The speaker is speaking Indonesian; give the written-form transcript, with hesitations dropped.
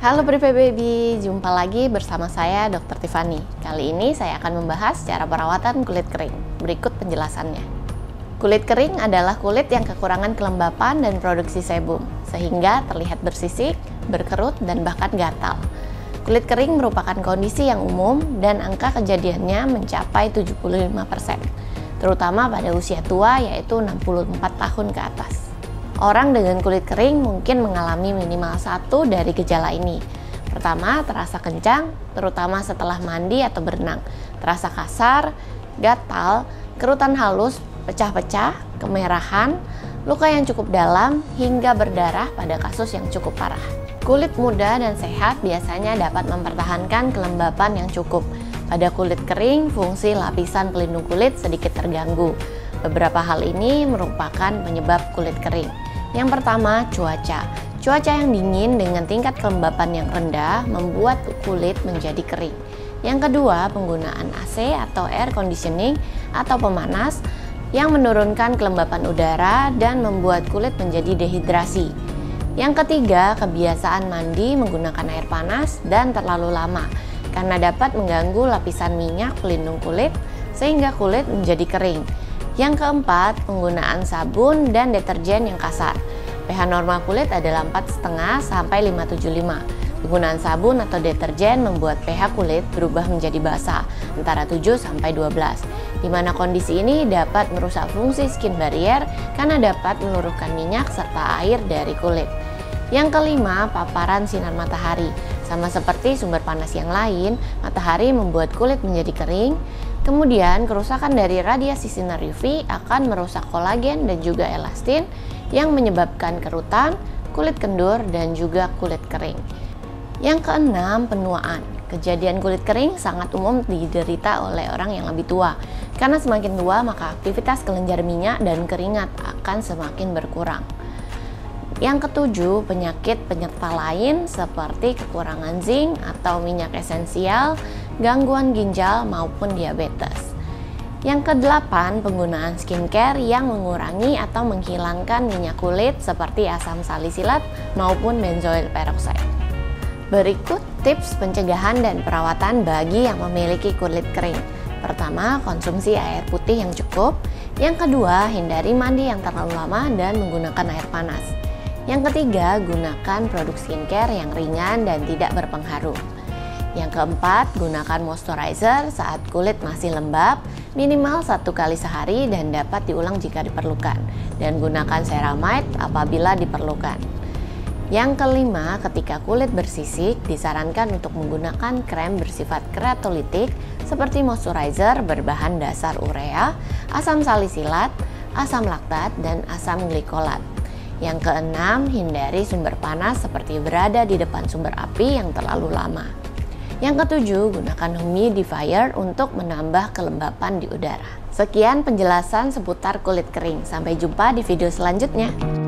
Halo Pripe Baby, jumpa lagi bersama saya Dr. Tiffany. Kali ini saya akan membahas cara perawatan kulit kering. Berikut penjelasannya. Kulit kering adalah kulit yang kekurangan kelembapan dan produksi sebum, sehingga terlihat bersisik, berkerut, dan bahkan gatal. Kulit kering merupakan kondisi yang umum dan angka kejadiannya mencapai 75%, terutama pada usia tua yaitu 64 tahun ke atas. Orang dengan kulit kering mungkin mengalami minimal satu dari gejala ini. Pertama, terasa kencang, terutama setelah mandi atau berenang. Terasa kasar, gatal, kerutan halus, pecah-pecah, kemerahan, luka yang cukup dalam, hingga berdarah pada kasus yang cukup parah. Kulit muda dan sehat biasanya dapat mempertahankan kelembapan yang cukup. Pada kulit kering, fungsi lapisan pelindung kulit sedikit terganggu. Beberapa hal ini merupakan penyebab kulit kering. Yang pertama, cuaca. Cuaca yang dingin dengan tingkat kelembapan yang rendah membuat kulit menjadi kering. Yang kedua, penggunaan AC atau air conditioning atau pemanas yang menurunkan kelembapan udara dan membuat kulit menjadi dehidrasi. Yang ketiga, kebiasaan mandi menggunakan air panas dan terlalu lama karena dapat mengganggu lapisan minyak pelindung kulit sehingga kulit menjadi kering. Yang keempat, penggunaan sabun dan deterjen yang kasar. pH normal kulit adalah 4,5 sampai 5,75. Penggunaan sabun atau deterjen membuat pH kulit berubah menjadi basah antara 7 sampai 12, di mana kondisi ini dapat merusak fungsi skin barrier karena dapat meluruhkan minyak serta air dari kulit. Yang kelima, paparan sinar matahari. Sama seperti sumber panas yang lain, matahari membuat kulit menjadi kering. Kemudian, kerusakan dari radiasi sinar UV akan merusak kolagen dan juga elastin yang menyebabkan kerutan, kulit kendur, dan juga kulit kering. Yang keenam, penuaan. Kejadian kulit kering sangat umum diderita oleh orang yang lebih tua. Karena semakin tua, maka aktivitas kelenjar minyak dan keringat akan semakin berkurang. Yang ketujuh, penyakit penyerta lain seperti kekurangan zinc atau minyak esensial, gangguan ginjal maupun diabetes. Yang kedelapan, penggunaan skincare yang mengurangi atau menghilangkan minyak kulit seperti asam salisilat maupun benzoyl peroxide. Berikut tips pencegahan dan perawatan bagi yang memiliki kulit kering. Pertama, konsumsi air putih yang cukup. Yang kedua, hindari mandi yang terlalu lama dan menggunakan air panas. Yang ketiga, gunakan produk skincare yang ringan dan tidak berpengaruh. Yang keempat, gunakan moisturizer saat kulit masih lembab, minimal 1 kali sehari dan dapat diulang jika diperlukan. Dan gunakan ceramide apabila diperlukan. Yang kelima, ketika kulit bersisik, disarankan untuk menggunakan krem bersifat keratolitik seperti moisturizer berbahan dasar urea, asam salisilat, asam laktat, dan asam glikolat. Yang keenam, hindari sumber panas seperti berada di depan sumber api yang terlalu lama. Yang ketujuh, gunakan humidifier untuk menambah kelembapan di udara. Sekian penjelasan seputar kulit kering. Sampai jumpa di video selanjutnya.